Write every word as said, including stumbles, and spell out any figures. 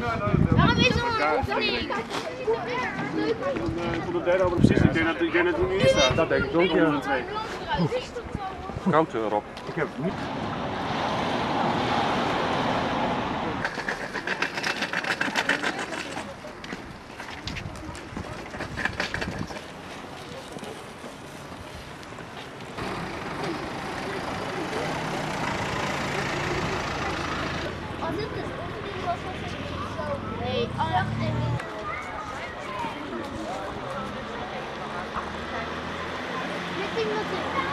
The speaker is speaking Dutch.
Waarom is er een oefening? Voor de derde over precies. Ik denk dat ik denk dat hij nu hier staat. Dat denk ik ook, ja. Koud, Rob. Ik heb het niet. Als dit dus oefening was, was het niet zo. Nee, acht en niet. Richting natuurlijk.